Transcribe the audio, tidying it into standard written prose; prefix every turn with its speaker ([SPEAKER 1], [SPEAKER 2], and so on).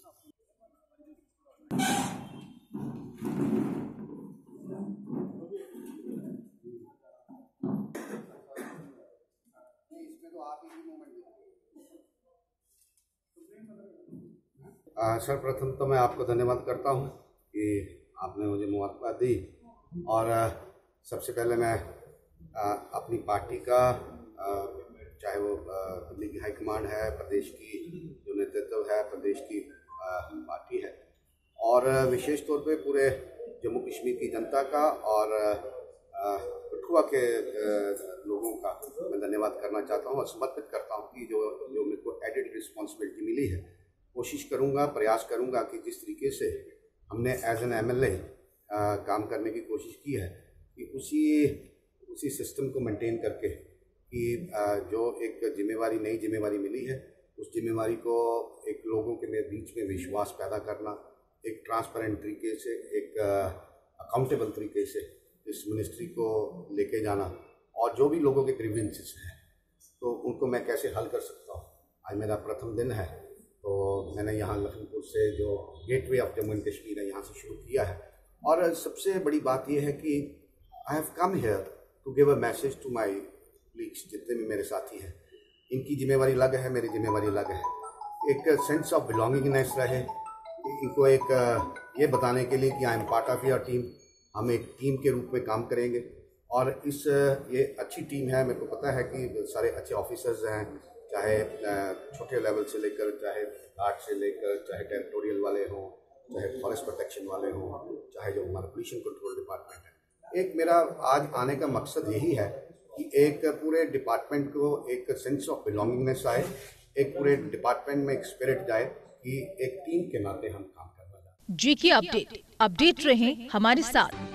[SPEAKER 1] सर्वप्रथम तो मैं आपको धन्यवाद करता हूं कि आपने मुझे मुबारकबाद दी। और सबसे पहले मैं अपनी पार्टी का, चाहे वो दिल्ली की हाईकमांड है, प्रदेश की जो नेतृत्व है, प्रदेश की पार्टी है, और विशेष तौर पे पूरे जम्मू कश्मीर की जनता का और कठुआ के लोगों का मैं धन्यवाद करना चाहता हूँ और समर्पित करता हूँ कि जो मेरे को एडेड रिस्पॉन्सिबिलिटी मिली है, कोशिश करूँगा, प्रयास करूँगा कि जिस तरीके से हमने एज एन MLA काम करने की कोशिश की है कि उसी सिस्टम को मेंटेन करके कि जो एक जिम्मेवारी, नई जिम्मेवारी मिली है, उस जिम्मेवारी को एक लोगों के बीच में विश्वास पैदा करना, एक ट्रांसपेरेंट तरीके से, एक अकाउंटेबल तरीके से इस मिनिस्ट्री को लेके जाना, और जो भी लोगों के ग्रीवेंसेस हैं तो उनको मैं कैसे हल कर सकता हूँ। आज मेरा प्रथम दिन है, तो मैंने यहाँ लखनपुर से जो gateway of Jammu and Kashmir है, यहाँ से शुरू किया है। और सबसे बड़ी बात यह है कि I have come here to give a message to my colleagues, जितने भी मेरे साथी हैं। इनकी जिम्मेवारी अलग है, मेरी जिम्मेवारी अलग है। एक सेंस ऑफ बिलोंगिंगनेस रहे, इनको एक ये बताने के लिए कि I am part of your team, हम एक टीम के रूप में काम करेंगे। और ये अच्छी टीम है, मेरे को पता है कि सारे अच्छे ऑफिसर्स हैं, चाहे छोटे लेवल से लेकर, चाहे गार्ड से लेकर, चाहे टेरिटोरियल वाले हों, चाहे फॉरेस्ट प्रोटेक्शन वाले हों, चाहे जो हमारा पोल्यूशन कंट्रोल डिपार्टमेंट है। एक मेरा आज आने का मकसद यही है कि एक पूरे डिपार्टमेंट को एक सेंस ऑफ बिलोंगिंगनेस आए, एक पूरे डिपार्टमेंट में एक स्पिरिट जाए कि एक टीम के नाते हम काम करना चाहते हैं।
[SPEAKER 2] GK अपडेट रहें हमारे साथ।